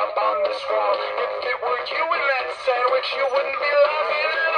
up on this wall. If it were you in that sandwich, you wouldn't be laughing at all.